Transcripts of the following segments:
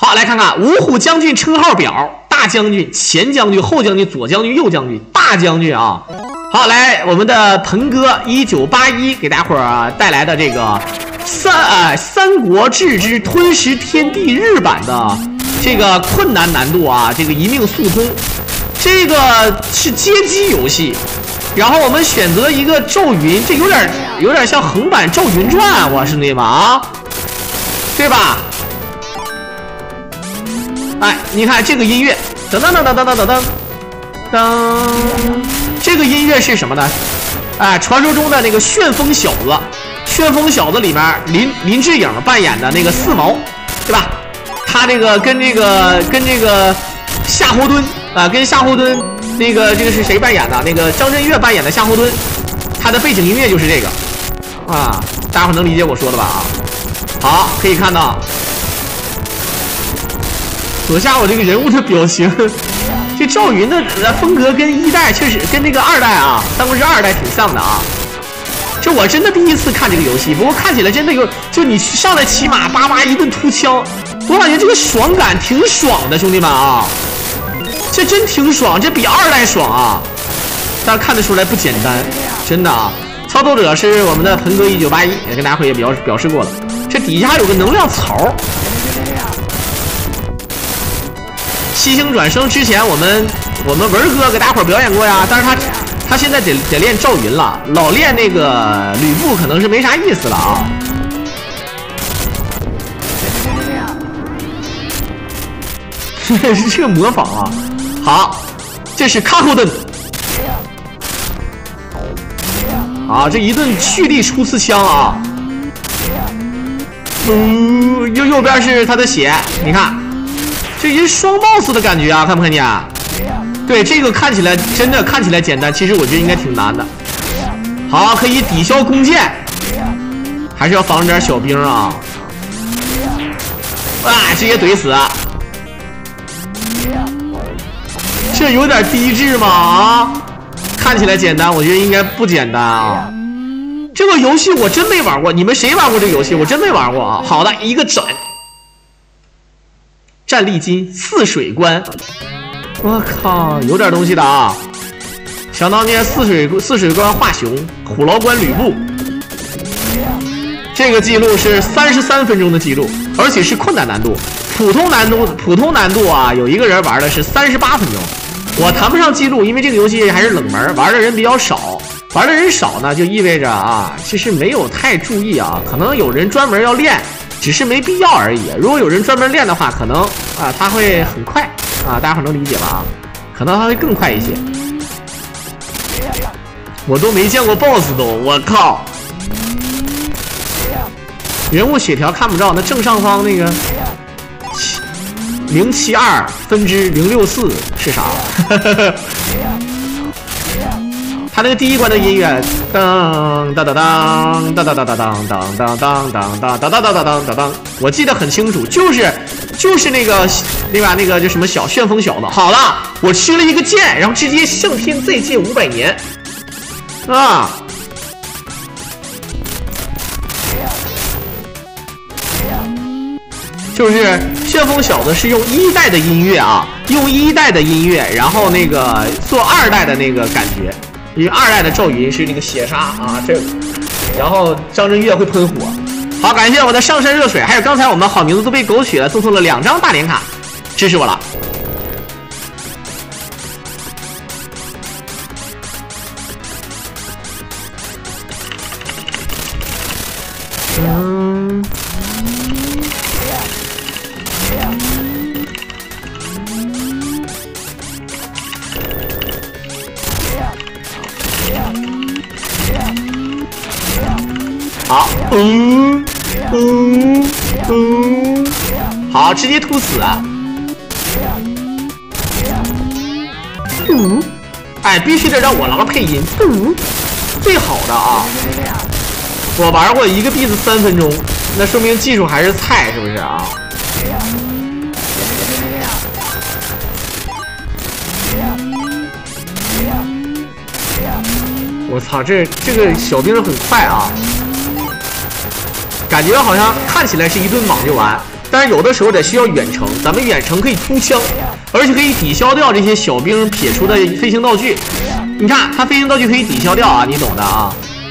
好，来看看五虎将军称号表：大将军、前将军、后将军、左将军、右将军、大将军啊。好，来我们的鹏哥1981给大伙儿带来的这个三国志之吞食天地日版的这个困难难度啊，这个一命速通，这个是街机游戏。然后我们选择一个咒云，这有点像横版咒云传，我兄弟们啊，对吧？哎，你看这个音乐，噔噔噔噔噔噔噔噔噔，这个音乐是什么呢？哎，传说中的那个旋风小子，旋风小子里面林志颖扮演的那个四毛，对吧？他那个跟这个夏侯惇啊，跟夏侯惇这个是谁扮演的？那个张震岳扮演的夏侯惇，他的背景音乐就是这个啊，大家伙能理解我说的吧？啊，好，可以看到左下我这个人物的表情，这赵云的风格跟一代确实跟那个二代啊，三国志二代挺像的啊。这我真的第一次看这个游戏，不过看起来真的就你上来骑马叭叭一顿突枪，我感觉这个爽感挺爽的，兄弟们啊，这真挺爽，这比二代爽啊！大家看得出来不简单，真的啊。操作者是我们的鹏哥1981，也跟大家伙也表示过了。这底下还有个能量槽。七星转生之前我们文哥给大伙表演过呀，但是他现在得练赵云了，老练那个吕布可能是没啥意思了啊。是这个模仿啊。好，这是卡后顿。啊，这一顿蓄力初次枪啊。右边是他的血，你看。这一双 boss 的感觉啊，看不看见？对，这个看起来真的看起来简单，其实我觉得应该挺难的。好，可以抵消弓箭，还是要防着点小兵啊！哇，直接怼死！这有点低智吗？啊，看起来简单，我觉得应该不简单啊。这个游戏我真没玩过，你们谁玩过这个游戏？我真没玩过啊。好的，一个斩。战力金泗水关，我靠，有点东西的啊！想当年泗水关华雄，虎牢关吕布，这个记录是33分钟的记录，而且是困难难度。普通难度啊，有一个人玩的是38分钟，我谈不上记录，因为这个游戏还是冷门，玩的人比较少。玩的人少呢，就意味着啊，其实没有太注意啊，可能有人专门要练。只是没必要而已。如果有人专门练的话，可能啊他会很快啊，大家伙能理解吧？啊，可能他会更快一些。我都没见过 BOSS 都，我靠！人物血条看不着，那正上方那个072分之064是啥？他那个第一关的音乐，当当当当当当当当当当当当当当当当当当，我记得很清楚，就是那个对吧？那个就什么旋风小子。好了，我吃了一个剑，然后直接向天再借500年啊！就是旋风小子是用1代的音乐啊，用1代的音乐，然后那个做2代的那个感觉。因为2代的赵云是那个血杀啊，这个，然后张震岳会喷火。好，感谢我的上山热水，还有刚才我们好名字都被狗血了，赠送了2张大连卡，支持我了。好，好，直接突死。哎，必须得让我狼配音，最好的啊！我玩过一个币子3分钟，那说明技术还是菜，是不是啊？我操，这个小兵很快啊！感觉好像看起来是一顿莽就完， 但是有的时候得需要远程，咱们远程可以突枪，而且可以抵消掉这些小兵撇出的飞行道具。你看，它飞行道具可以抵消掉啊，你懂的啊。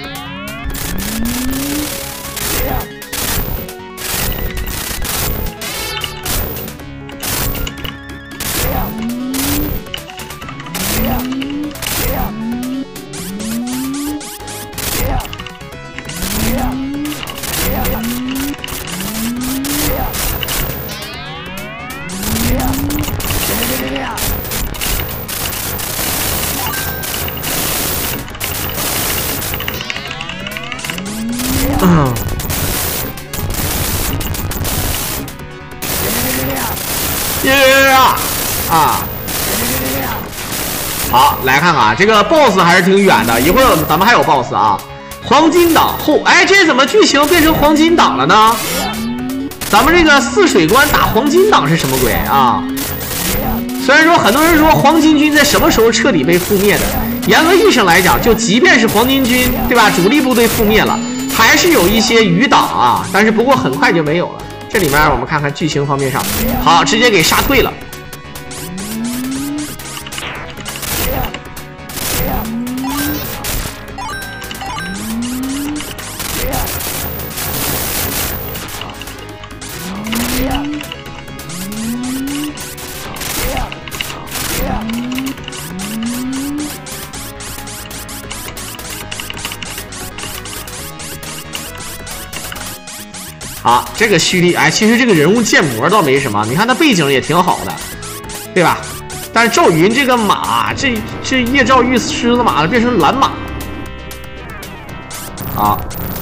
啊！好，来看看这个 BOSS 还是挺远的，一会儿咱们还有 BOSS 啊。黄金党后，哎，这怎么剧情变成黄金党了呢？咱们这个泗水关打黄金党是什么鬼啊？虽然说很多人说黄巾军在什么时候彻底被覆灭的，严格意义上来讲，就即便是黄巾军，对吧？主力部队覆灭了，还是有一些余党啊，但是不过很快就没有了。这里面我们看看剧情方面上，好，直接给杀退了。好，这个蓄力，哎，其实这个人物建模倒没什么，你看他背景也挺好的，对吧？但是赵云这个马，这叶赵玉狮子马了，变成蓝马。啊，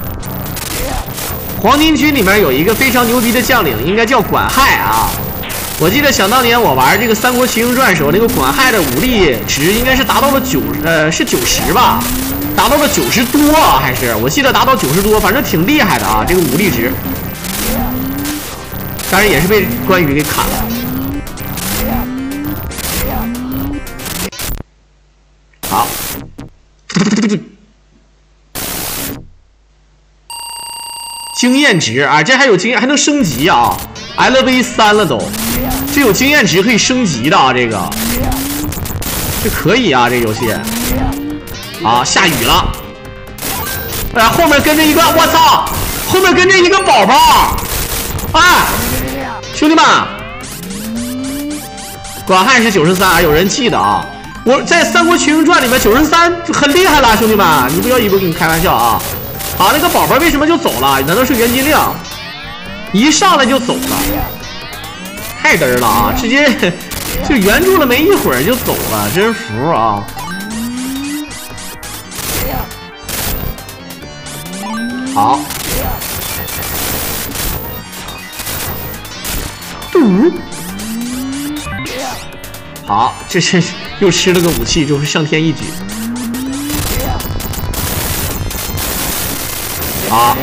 黄巾军里面有一个非常牛逼的将领，应该叫管亥啊。我记得想当年我玩这个《三国群英传》的时候，那个管亥的武力值应该是达到了90吧，达到了90多啊，还是我记得达到90多，反正挺厉害的啊，这个武力值。当然也是被关羽给砍了。好，经验值啊，这还有经验，还能升级啊 ，LV3了都，这有经验值可以升级的啊，这可以啊，这游戏。啊，下雨了，哎，后面跟着一个，我操，后面跟着一个宝宝，哎。兄弟们，管亥是93啊，有人记得啊？我在《三国群英传》里面93很厉害了，兄弟们，你不要以为我跟你开玩笑啊！好，那个宝宝为什么就走了？难道是袁金令？一上来就走了，太嘚儿了啊！直接就援助了没一会儿就走了，真服啊！好。好，这是又吃了个武器，就是上天一举。好，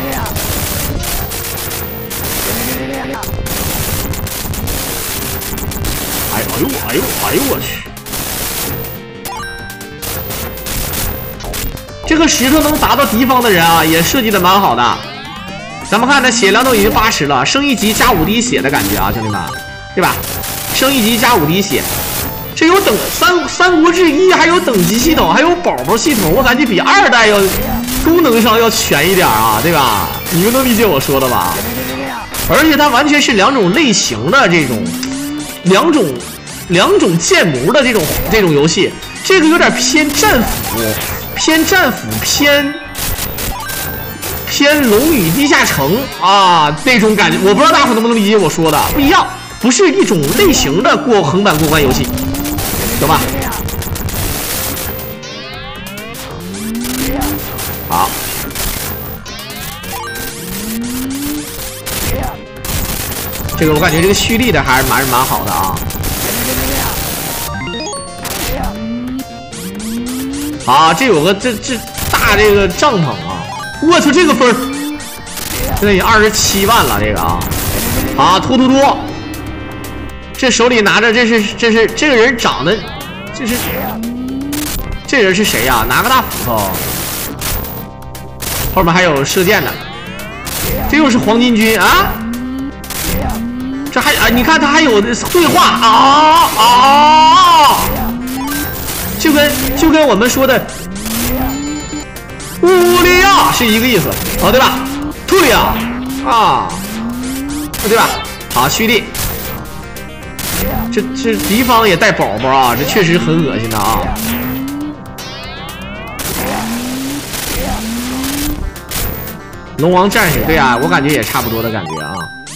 哎呦我去！这个石头能砸到敌方的人啊，也设计的蛮好的。咱们看这血量都已经80了，升一级加5滴血的感觉啊，兄弟们，对吧？升一级加5滴血，这有三国志1还有等级系统，还有宝宝系统，我感觉比2代要功能上要全一点啊，对吧？你们能理解我说的吧？而且它完全是两种类型的这种两种建模的这种游戏，这个有点偏战斧，偏龙与地下城啊那种感觉，我不知道大伙能不能理解我说的，不一样，不是一种类型的横版过关游戏，懂吧？好，这个我感觉这个蓄力的还是蛮好的啊。好，这有个这大这个帐篷啊。我操，这个分现在已经27万了，这个啊，啊，突，这手里拿着，这是这个人长得，这人是谁呀？拿个大斧头，后面还有射箭的，这又是黄巾军啊！ 这还啊，你看他还有对话啊，就跟我们说的乌利亚是一个意思啊，对吧？兔利亚啊，对吧？好，蓄力。这敌方也带宝宝啊，这确实很恶心的啊。龙王战士，对啊，我感觉也差不多的感觉啊。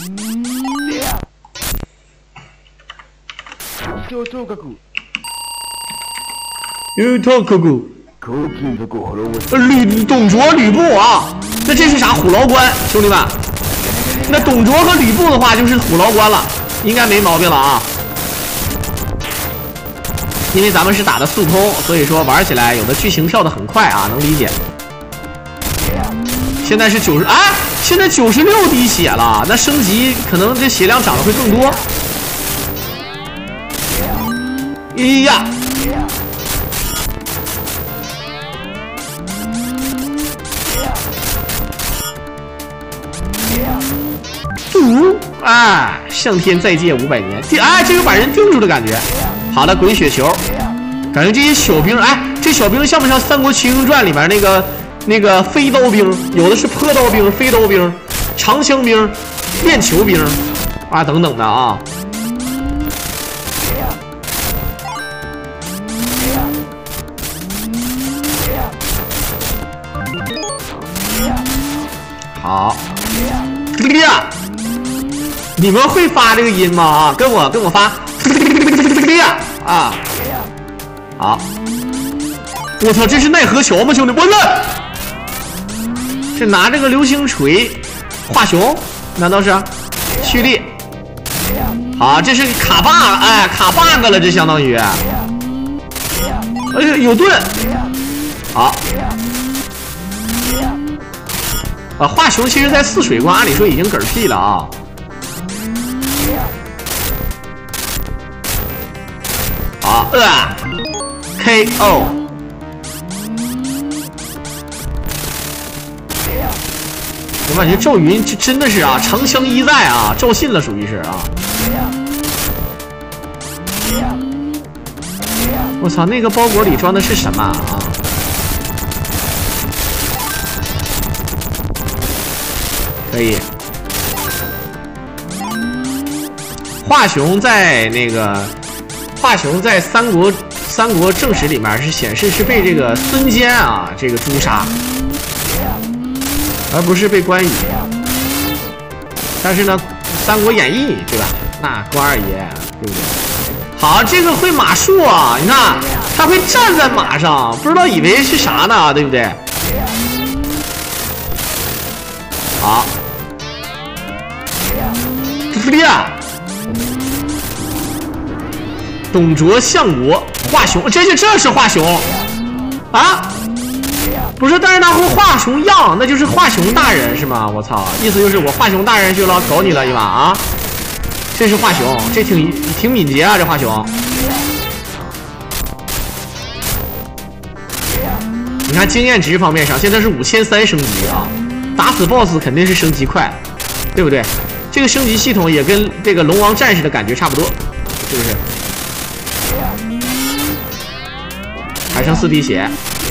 董卓、吕布啊，那这是啥？虎牢关，兄弟们，那董卓和吕布的话就是虎牢关了，应该没毛病了啊。因为咱们是打的速通，所以说玩起来有的剧情跳得很快啊，能理解。现在是90，哎，现在96滴血了，那升级可能这血量涨得会更多。哎呀！哎，向天再借500年，哎，这个把人定住的感觉。好的，滚雪球，感觉这些小兵，哎，这小兵像不像《三国群英传》里面那个飞刀兵？有的是坡刀兵、飞刀兵、长枪兵、链球兵啊等等的啊。好，你们会发这个音吗？啊，跟我发啊！好，我操，这是奈何桥吗，兄弟？我操！这拿这个流星锤画熊，难道是蓄力？好，这是卡 bug， 哎，卡 bug 了，这相当于。哎呀，有盾。好。啊，画熊其实在泗水关，按理说已经嗝屁了啊。好，KO。我感觉赵云这真的是啊，长枪一在啊，赵信了，属于是啊。我操，那个包裹里装的是什么啊？可以。华雄在三国正史里面是显示是被这个孙坚啊这个诛杀，而不是被关羽。但是呢，《三国演义》对吧？那关二爷对不对？好，这个会马术啊，你看他会站在马上，不知道以为是啥呢，对不对？好。董卓、相国、华雄，这是华雄啊？不是，但是他会华雄样，那就是华雄大人是吗？我操，意思就是我华雄大人就要搞你了一把啊！这是华雄，这挺敏捷啊，这华雄。你看经验值方面上，现在是5300升级啊，打死 BOSS 肯定是升级快，对不对？这个升级系统也跟这个龙王战士的感觉差不多，是不是？还剩4滴血，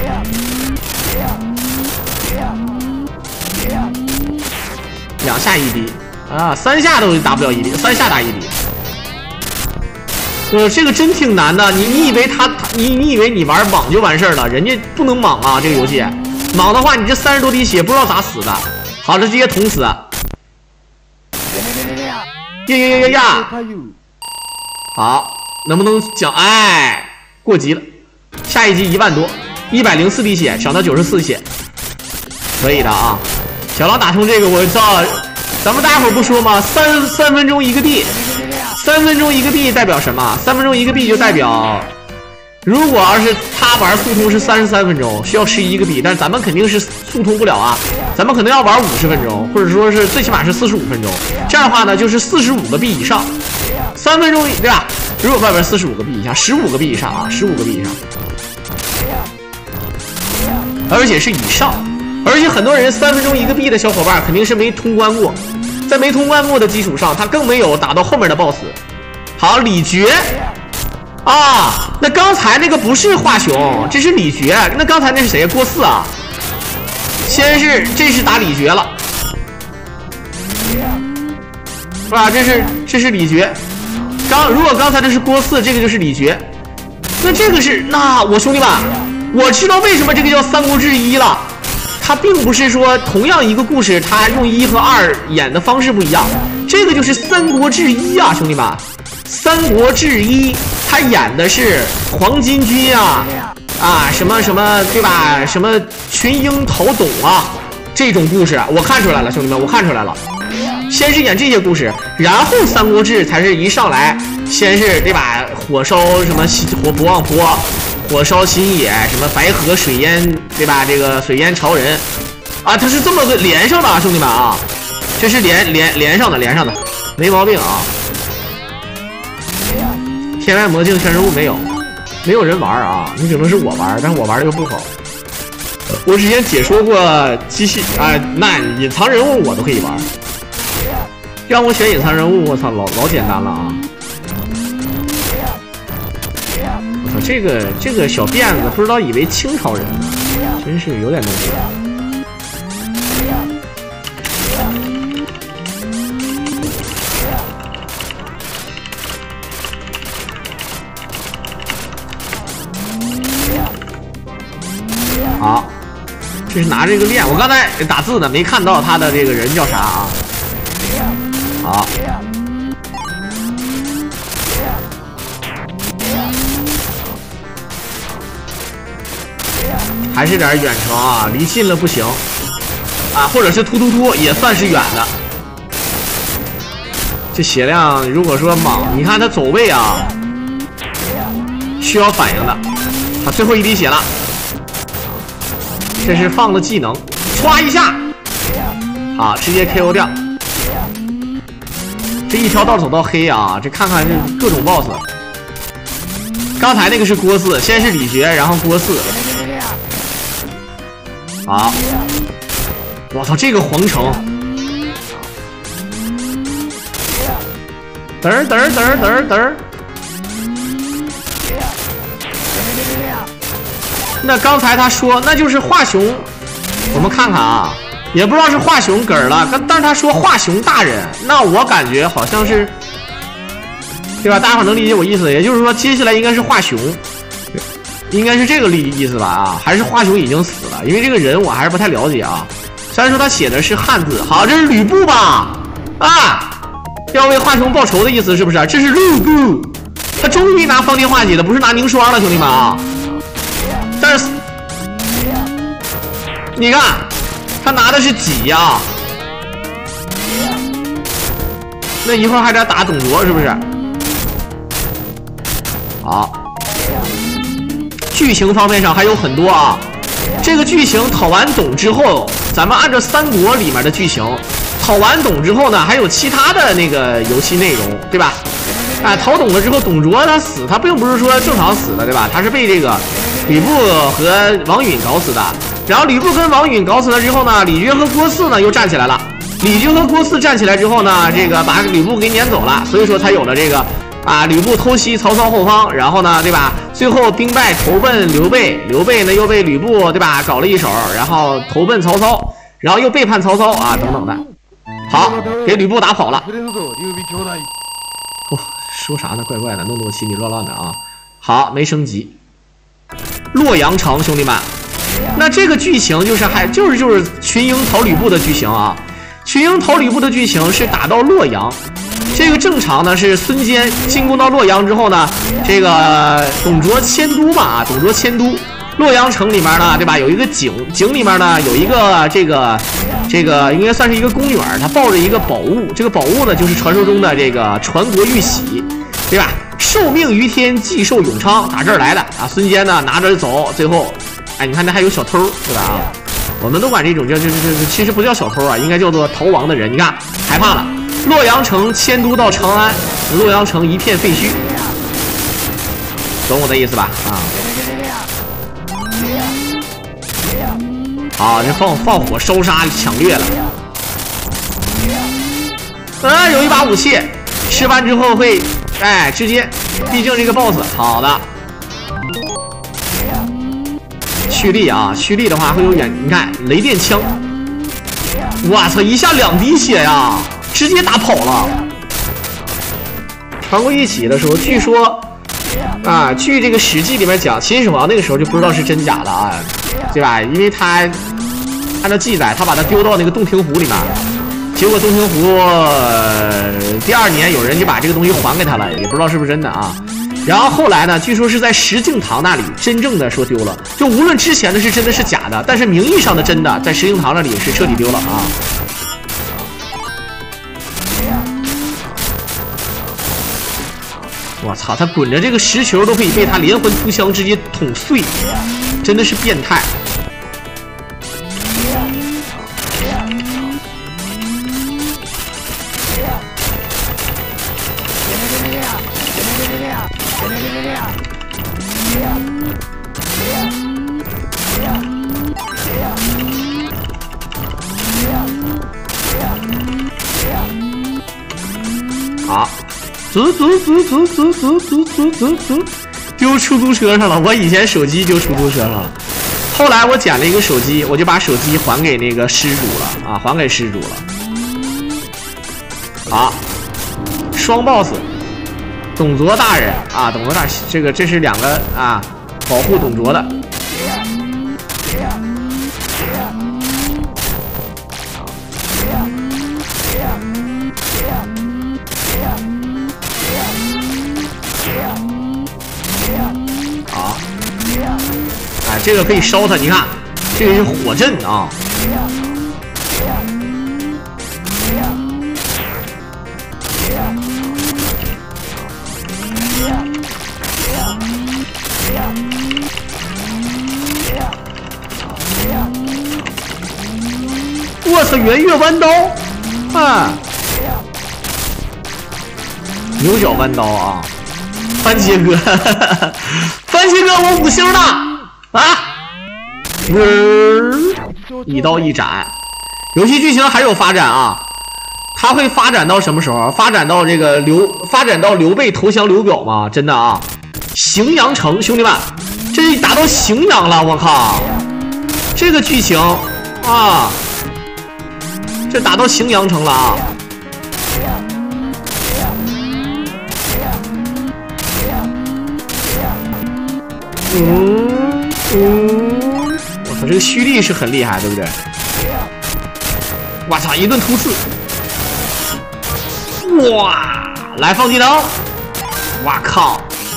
两下1滴啊，3下都打不了1滴，3下打1滴。这个真挺难的，你以为你以为你玩莽就完事儿了？人家不能莽啊，这个游戏莽的话，你这30多滴血不知道咋死的。好，这直接捅死。呀！好，能不能讲？哎，过级了。下一集1万多，104滴血涨到94血，可以的啊。小狼打通这个，我操！咱们大伙不说吗？3分钟1个币，3分钟1个币代表什么？3分钟1个币就代表，如果要是他玩速通是33分钟，需要11个币，但是咱们肯定是速通不了啊，咱们可能要玩50分钟，或者说是最起码是45分钟。这样的话呢，就是45个币以上，3分钟对吧？如果外边45个币以下，15个币以上啊，15个币以上，而且是以上。而且很多人3分钟1个币的小伙伴肯定是没通关过， 在没通关目的基础上，他更没有打到后面的 BOSS。好，李觉啊，那刚才那个不是华雄，这是李觉。那刚才那是谁？郭汜啊。这是打李觉了，是吧？这是李觉。如果刚才这是郭汜，这个就是李觉。那这个是我兄弟们，我知道为什么这个叫《三国志一》了。它并不是说同样一个故事，它用1和2演的方式不一样。这个就是《三国志一》啊，兄弟们，《三国志一》它演的是黄巾军什么什么，对吧？什么群英讨董啊，这种故事我看出来了，兄弟们，我看出来了。先是演这些故事，然后《三国志》才是一上来，先是对吧？火烧什么不忘坡，火烧新野，什么白河水淹，对吧？这个水淹潮人啊，它是这么个连上的啊，兄弟们啊，这是连上的，没毛病啊。天外魔镜全人物没有人玩啊，你只能是我玩，但是我玩的又不好。我之前解说过机器那隐藏人物我都可以玩，让我选隐藏人物，我操，老简单了啊！我操，这个小辫子不知道以为清朝人，真是有点东西。好，这是拿这个练，我刚才打字呢，没看到他的这个人叫啥啊？好，还是点远程啊，离近了不行啊，或者是突也算是远的。这血量如果说莽，你看他走位啊，需要反应的。他最后一滴血了。这是放的技能，歘一下，好，直接 KO 掉。这一条道走到黑啊！这看看这各种 BOSS。刚才那个是郭汜，先是李觉，然后郭汜。好，我操，这个皇城，嘚。那刚才他说那就是华雄，我们看看啊，也不知道是华雄梗了，但是他说华雄大人，那我感觉好像是，对吧？大家伙能理解我意思，也就是说接下来应该是华雄，应该是这个意思吧？啊，还是华雄已经死了？因为这个人我还是不太了解啊。虽然说他写的是汉字，好，这是吕布吧？啊，要为华雄报仇的意思是不是？这是吕布，他终于拿方天画戟了，不是拿凝霜了，兄弟们啊！但是你看，他拿的是戟呀，那一会儿还得打董卓，是不是？好，剧情方面上还有很多啊。这个剧情讨完董之后，咱们按照三国里面的剧情，讨完董之后呢，还有其他的那个游戏内容，对吧？讨董了之后，董卓他死，他并不是说正常死的，对吧？他是被这个吕布和王允搞死的。然后吕布跟王允搞死了之后呢，李傕和郭汜呢又站起来了。李傕和郭汜站起来之后呢，这个把吕布给撵走了，所以说才有了这个吕布偷袭曹操后方，然后呢，对吧？最后兵败投奔刘备，刘备呢又被吕布，对吧？搞了一手，然后投奔曹操，然后又背叛曹操啊，等等的。好，给吕布打跑了。说啥呢？怪怪的，弄得我心里乱乱的啊！好，没升级。洛阳城，兄弟们，那这个剧情就是就是群英讨吕布的剧情啊。群英讨吕布的剧情是打到洛阳，这个正常呢是孙坚进攻到洛阳之后呢，这个董卓迁都嘛，董卓迁都。洛阳城里面呢，对吧？有一个井里面呢有一个这个应该算是一个宫女儿，她抱着一个宝物，这个宝物呢就是传说中的这个传国玉玺，对吧？受命于天，既寿永昌，打这儿来的啊。孙坚呢拿着走，最后，你看这还有小偷，对吧？啊，我们都管这种叫其实不叫小偷啊，应该叫做逃亡的人。你看害怕了，洛阳城迁都到长安，洛阳城一片废墟，懂我的意思吧？啊。好，这放火烧杀抢掠了。 有一把武器，吃完之后会，直接，毕竟这个 BOSS 好的。蓄力啊，蓄力的话会有你看雷电枪，我操，一下2滴血呀，直接打跑了。传过一起的时候，据说。据这个《史记》里面讲，秦始皇那个时候就不知道是真假的啊，对吧？因为他按照记载，他把他丢到那个洞庭湖里面，结果洞庭湖第2年有人就把这个东西还给他了，也不知道是不是真的啊。然后后来呢，据说是在石敬瑭那里真正的说丢了，就无论之前的是真的是假的，但是名义上的真的在石敬瑭那里是彻底丢了啊。我操，他滚着这个石球都可以被他连环突枪直接捅碎，真的是变态。好。走，丢出租车上了。我以前手机丢出租车上了，后来我捡了一个手机，我就把手机还给那个失主了啊，还给失主了。好，双 boss， 董卓大人啊，董卓大人，这是2个啊，保护董卓的。好，这个可以烧它，你看，这个是火阵啊。我操，圆月弯刀啊！牛角弯刀啊！番茄哥，番茄哥，我5星的啊！一刀一斩。游戏剧情还有发展啊，它会发展到什么时候？发展到刘备投降刘表吗？真的啊！荥阳城，兄弟们，这打到荥阳了，我靠！这个剧情啊，这打到荥阳城了啊！我操，这个蓄力是很厉害，对不对？我操，一顿突刺！哇，来放技能！哇靠！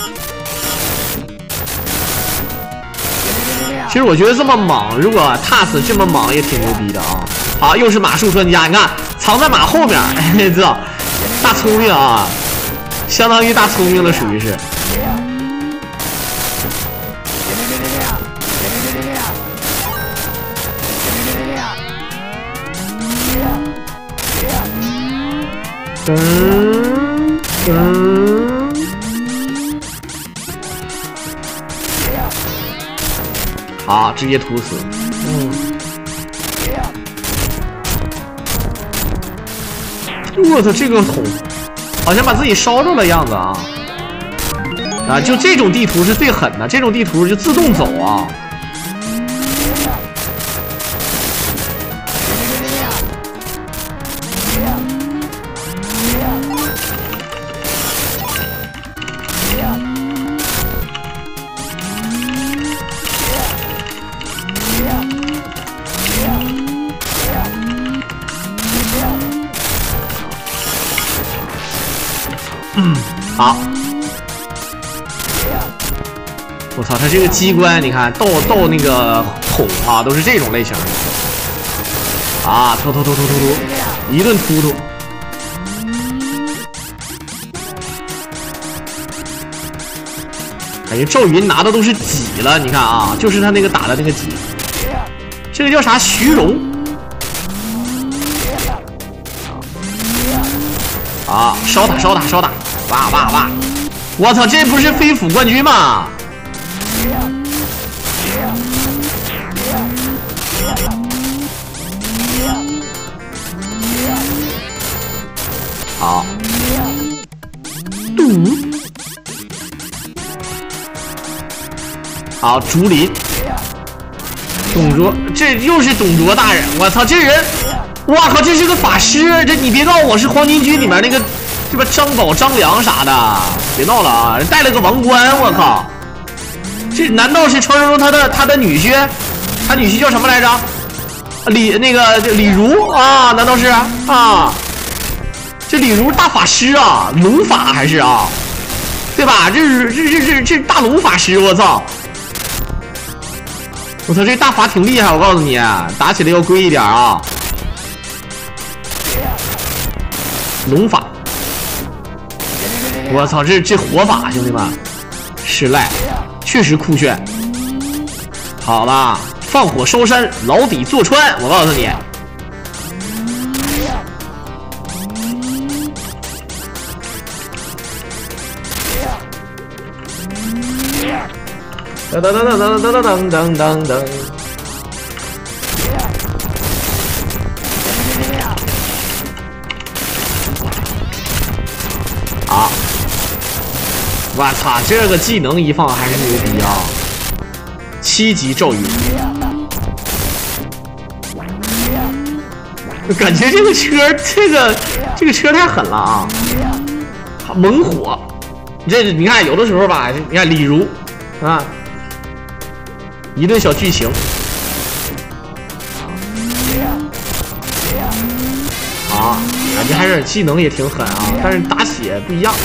其实我觉得这么莽，如果 TAS 这么莽也挺牛逼的啊！好，又是马术专家，你看藏在马后面，知道？大聪明啊，相当于大聪明了，属于是。好，直接屠死。我操，这个桶好像把自己烧着了样子啊！啊，就这种地图是最狠的，这种地图就自动走啊。好，我操，他这个机关，你看到那个桶啊，都是这种类型的啊，突，一顿突。感觉赵云拿的都是戟了，你看啊，就是他那个打的那个戟，这个叫啥？徐荣。啊，烧他，哇！我操，这不是飞斧冠军吗？ 好，竹林。董卓，这又是董卓大人！我操，这人，哇靠，这是个法师！这你别告诉我是黄巾军里面那个，对吧？张宝、张良啥的，别闹了啊！带了个王冠，我靠！这难道是传说中他的女婿？他女婿叫什么来着？李儒啊？难道是啊？这李儒大法师啊，龙法还是啊？对吧？这大龙法师，我操！我操，这大法挺厉害，我告诉你，打起来要规一点啊！龙法，我操，这火法，兄弟们，是赖，确实酷炫。好吧，放火烧山，牢底坐穿，我告诉你。当当当当当当当当当当！啊！我操，这个技能一放还是牛逼啊！7级咒语，感觉这个车，这个车太狠了啊！猛火，这你看有的时候吧，你看李儒啊。一顿小剧情，啊，感觉还是技能也挺狠啊，但是打血不一样。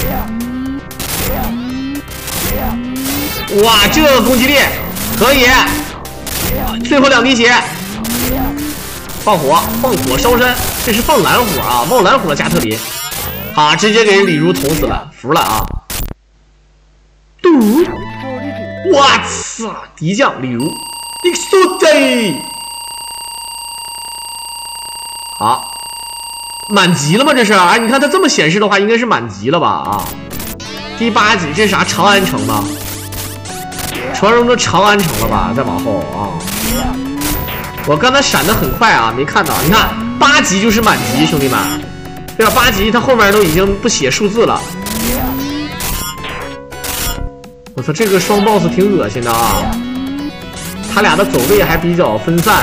哇，这个攻击力可以，最后2滴血，放火烧山，这是放蓝火啊，冒蓝火加特林，好，直接给李儒捅死了，服了啊！我操！敌将李儒 ，exotic， 好，满级了吗？这是啊，你看它这么显示的话，应该是满级了吧？啊，第8级，这是啥？长安城吗？传说中的长安城了吧？再往后啊，我刚才闪的很快啊，没看到。你看8级就是满级，兄弟们，对吧？8级它后面都已经不写数字了。我操，这个双 boss 挺恶心的啊！他俩的走位还比较分散。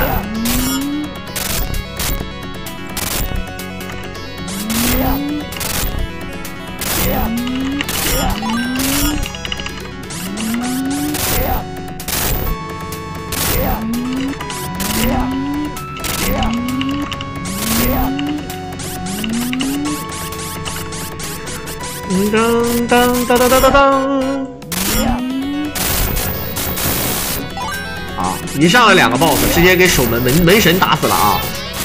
当当当当当当当！啊！一上来2个 boss， 直接给守门神打死了啊！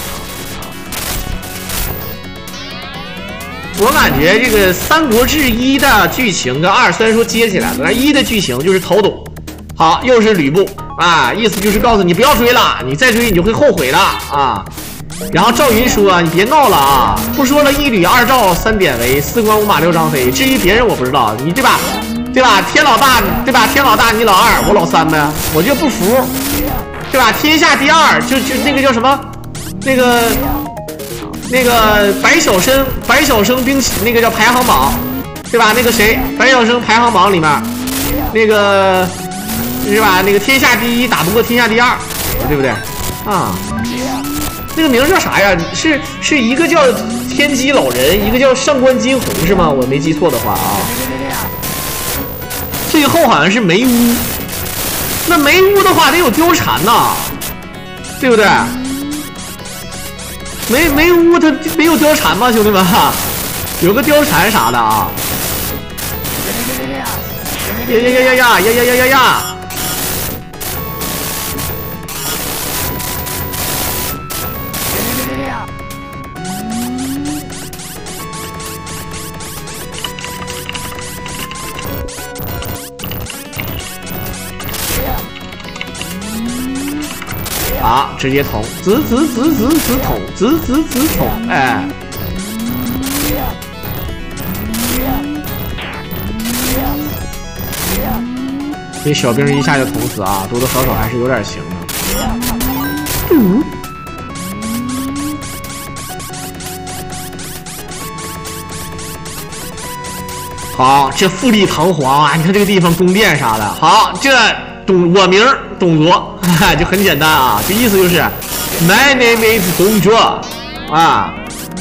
我感觉这个《三国志1》的剧情跟2虽然说接起来了，但1的剧情就是讨懂。好，又是吕布啊，意思就是告诉你不要追了，你再追你就会后悔的啊。然后赵云说：“你别闹了啊，不说了，1吕2赵3典韦4关5马6张飞。至于别人我不知道，你对吧？对吧？天老大对吧？天老大你老2，我老3呗，我就不服，对吧？天下第2就那个叫什么？那个白晓生兵棋那个叫排行榜，对吧？那个谁白晓生排行榜里面那个是吧？那个天下第1打不过天下第2，对不对啊？”那个名叫啥呀？是一个叫天机老人，一个叫上官金鸿是吗？我没记错的话啊。最后好像是梅屋，那梅屋的话得有貂蝉呐，对不对？梅屋它没有貂蝉吗？兄弟们，有个貂蝉啥的啊？呀！啊！直接捅，捅，哎！这小兵一下就捅死啊，多多少少还是有点行的。好，这富丽堂皇啊！你看这个地方宫殿啥的。好，这我名董卓，就很简单啊，这意思就是 My name is 董卓啊。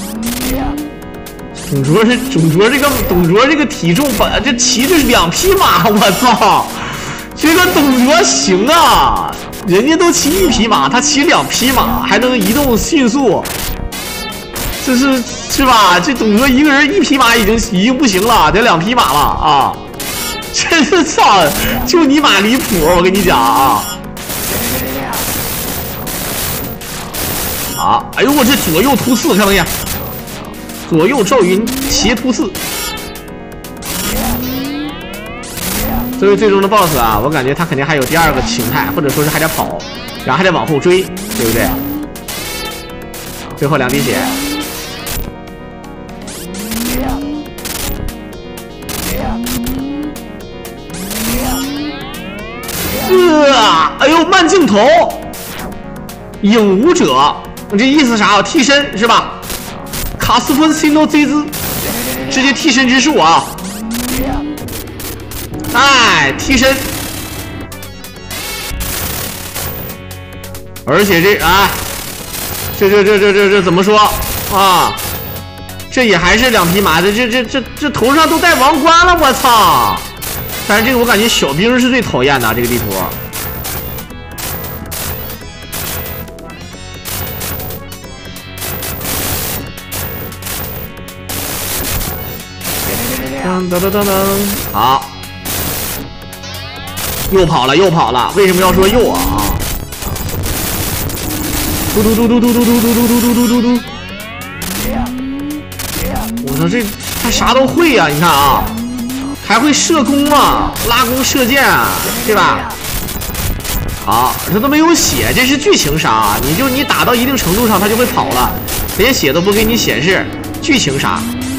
董卓这个体重这骑的是2匹马，我操！这个董卓行啊，人家都骑1匹马，他骑2匹马，还能移动迅速，这是吧？这董卓一个人1匹马已经不行了，得2匹马了啊！这是操，就你妈离谱！我跟你讲啊！啊，哎呦我这左右突刺，看没见？左右赵云斜突刺。作为最终的 BOSS 啊，我感觉他肯定还有第2个形态，或者说是还得跑，然后还得往后追，对不对？最后2滴血。哎呦，慢镜头，影武者，这意思啥？替身是吧？卡斯芬西诺 Z 兹，直接替身之术啊！哎，替身，而且这怎么说啊？这也还是2匹马的，这头上都戴王冠了，我操！但是这个我感觉小兵是最讨厌的这个地图。好，又跑了，为什么要说又啊？嘟！我操，这他啥都会呀！你看啊，还会射弓啊，拉弓射箭啊，对吧？好，他都没有血，这是剧情杀。你打到一定程度上，他就会跑了，连血都不给你显示，剧情杀。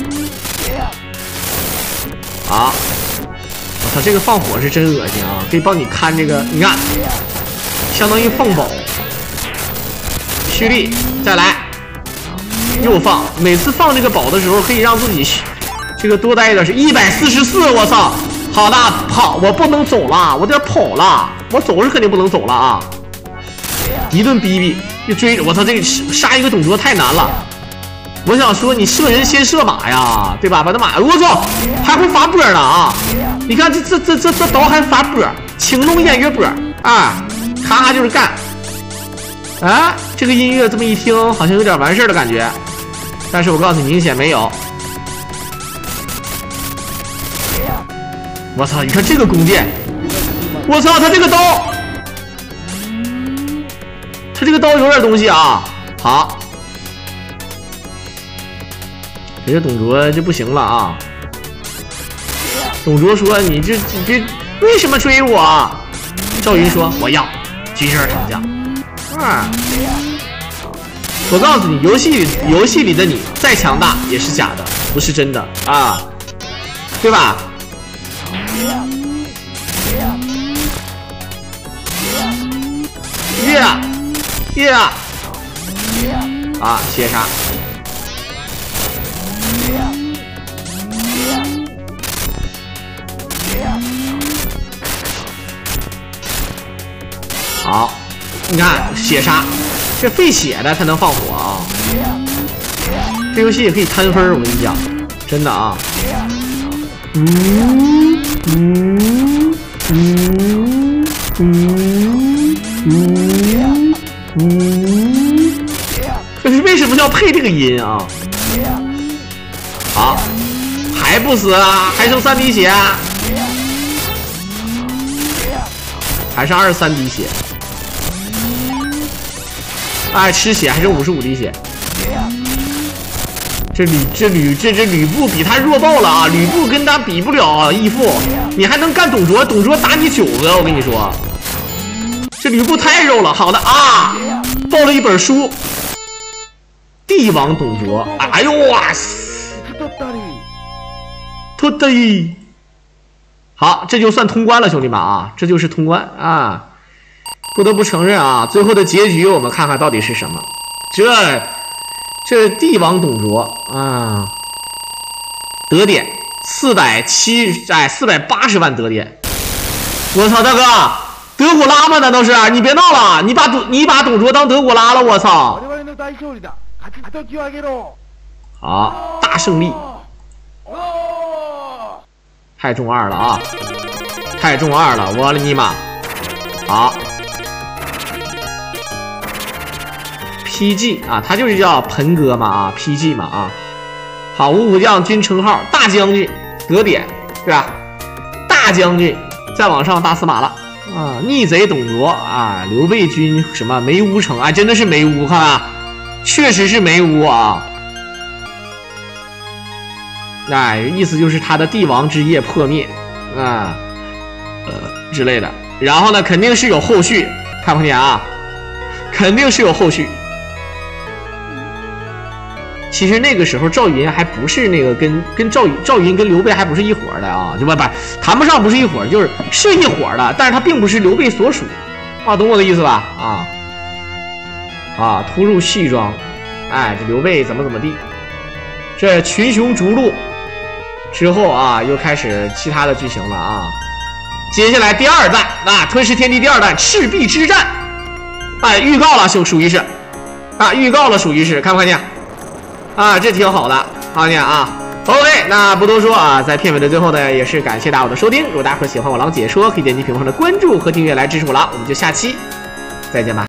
啊！我操，这个放火是真恶心啊！可以帮你看这个，你看，相当于放宝。蓄力，再来，又放。每次放这个宝的时候，可以让自己这个多待一点，是144。我操！好的，跑，我不能走了，我得跑了，我走是肯定不能走了啊！一顿逼，就追着我操，这个杀一个董卓太难了。我想说，你射人先射马呀，对吧？把他马，我操，还会发波呢啊！你看这刀还发波，青龙偃月波啊，咔就是干。啊，这个音乐这么一听，好像有点完事的感觉，但是我告诉你，明显没有。我操，你看这个弓箭，我操，他这个刀有点东西啊。好。这董卓就不行了啊！董卓说：“你这为什么追我？”赵云说：“我要举身成将。”啊！我告诉你，游戏里的你再强大也是假的，不是真的啊，对吧？啊，血杀。好，你看血杀，这费血的才能放火啊！这游戏也可以摊分，我跟你讲，真的啊！可是为什么要配这个音啊？好，还不死啊？还剩3滴血，还剩23滴血。哎，吃血还剩55滴血。这吕布比他弱爆了啊！吕布跟他比不了啊，义父，你还能干董卓？董卓打你9个，我跟你说，这吕布太肉了。好的啊，报了一本书，帝王董卓。哎呦哇塞！突的，好，这就算通关了，兄弟们啊，这就是通关啊！不得不承认啊，最后的结局我们看看到底是什么。这帝王董卓啊，得点480万得点，我操，大哥， 德古拉吗？难道是？你别闹了，你把董卓当德古拉了，我操！好，大胜利，太中二了啊！太中二了，我的尼玛！好 ，PG 啊，他就是叫盆哥嘛啊 ，PG 嘛啊。好，五虎将军称号大将军，得点是吧？大将军，再往上大司马了啊！逆贼董卓啊，刘备军什么梅屋城啊，真的是梅屋，看啊，确实是梅屋啊。哎，意思就是他的帝王之业破灭啊，之类的。然后呢，肯定是有后续，看不看见啊？肯定是有后续。其实那个时候赵云还不是那个跟赵云跟刘备还不是一伙的啊，就不谈不上不是一伙，是一伙的，但是他并不是刘备所属啊，懂我的意思吧？突入细庄，哎，这刘备怎么地？这群雄逐鹿之后啊，又开始其他的剧情了啊。接下来第二弹啊，吞噬天地第二弹赤壁之战，哎，预告了，属于是啊，预告了，属于是，看不看见？啊，这挺好的，看见啊。OK， 那不多说啊，在片尾的最后呢，也是感谢大家的收听。如果大家伙喜欢我狼解说，可以点击屏幕上的关注和订阅来支持我狼。我们就下期再见吧。